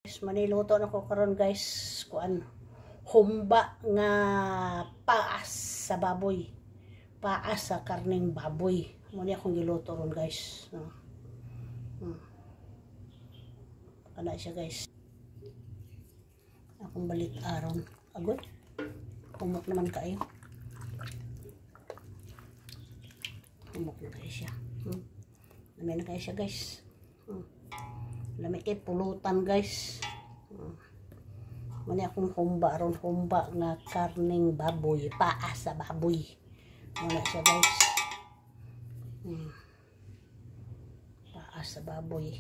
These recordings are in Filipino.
Maniluto na ko karon guys, kuan humba nga paas sa baboy. Paas sa karneng baboy. Muna akong giluto ron guys. Ano siya guys. Akong balik aron. Agod. Humok naman kayo. Humok na kayo siya. Lamay na kayo siya guys. Lamay kayo pulutan guys. Muna akong humba ron. Humba nga karneng baboy. Paas sa baboy. Muna siya guys. Paas sa baboy.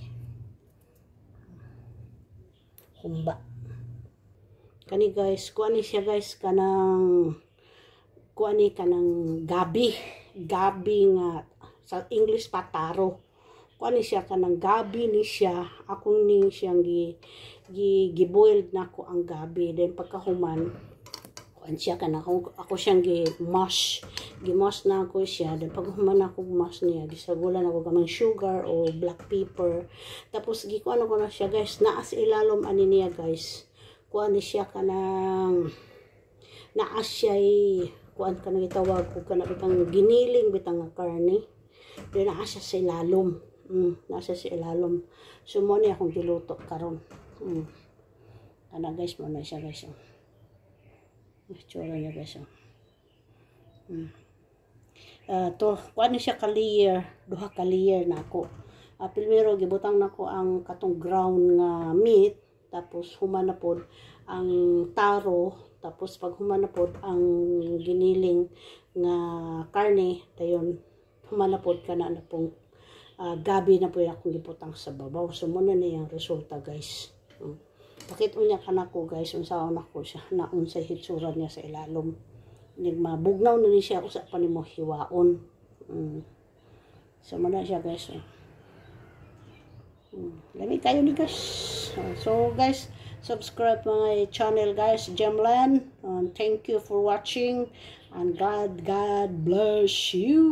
Humba. Kani guys, kuani siya guys kanang gabi. Gabi nga sa English pataro. Kuani siya kanang gabi ni siya. Ako ni siyang gi-boiled na ko ang gabi. Then pagkahuman, kuan siya kanang ako siyang gi-mash. Gi-mash na ako siya. Then pagkahuman ako mash niya, gisagulan ako gamang sugar o black pepper. Tapos gikuan ko na siya guys. Naas ilalom ani niya guys. Kuan ni siya kanang naas siya kuan kanang itawag ko kanang bitang giniling bitang nga karne. Then naas siya sa ilalom. Nasa sa ilalom. So mo ni akong giluto karon. Ana guys mo na siya guys. Tsura niya guys. To kuan ni siya ka layer, duha ka layer na ako. Primero gibutang nako ang katong ground nga meat. Tapos human na pod ang taro, tapos pag human na pod ang giniling nga karne, dayon human na pod kana na pong gabi na po akong giputang sa babaw. So muna na yung resulta guys. Pakita niya kanako guys, unsaon nako siya, naon sa hitsura niya sa ilalom. Mabugnaw na ni siya usa pa nimo hiwaon. So muna siya guys. Lamig kayo ni guys. So guys, subscribe my channel guys, Gemland. Thank you for watching and God bless you.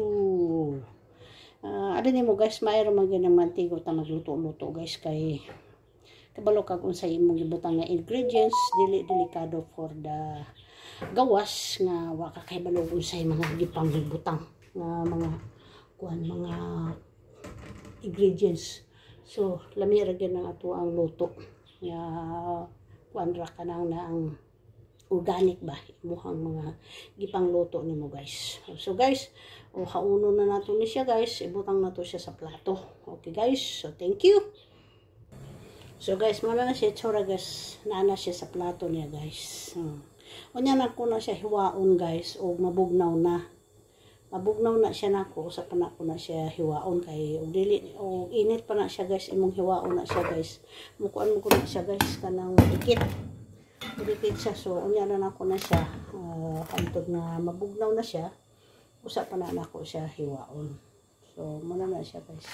Ano nimo guys, mayroon man ganang mantigo ta magluto-luto guys kay kabalo kag unsay imong gibutang nga ingredients, delikado for the gawas nga wa ka kay balo unsay mga gipangbutang nga mga kuan mga ingredients. So, lami ra gyud ang ato ang luto. Nga kuan ra kanang na ang organic ba imuhang mga gipang luto nimo guys. So guys, hauno na nato ni siya guys. Ibutang nato siya sa plato. Okay guys. So thank you. So guys, muna na siya tsura guys. Naana siya sa plato niya guys. Unya na ko na siya hiwaon guys o mabugnaw na. Mabugnaw na siya nako sa pana ko na siya hiwaon kay og dili og init pa na siya guys, imong hiwaon na siya guys. Mukuan mo ko na siya guys kanang dikit siya. So unya na nako na siya hantod na mabugnaw na siya, usa pa na nako siya hiwaon. So muna na siya guys.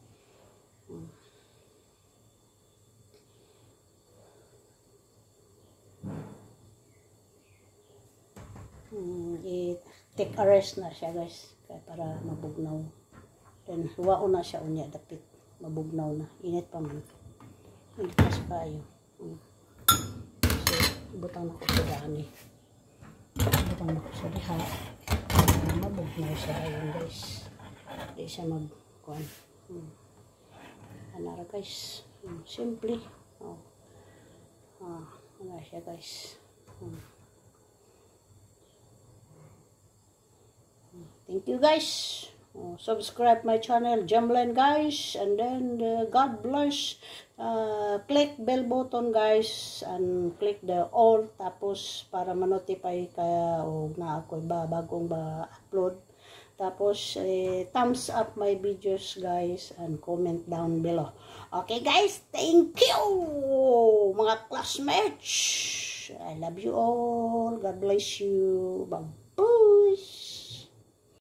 Take a rest na siya guys kaya para mabugnaw. Then hiwaon na siya unya dapit mabugnaw na, init pa man itas kayo. So ibutang na ko sa dami, ibutang na ko sa diha, mabugnaw siya ayun guys, di siya magkuhan. Anara guys, simple. Ano siya guys. Thank you guys. Subscribe my channel Gemland guys, and then God bless. Click bell button guys and click the all tapos para ma-notify ka og na ako bagong upload. Tapos thumbs up my videos guys and comment down below. Okay guys, thank you mga classmates. I love you all. God bless you. Bye.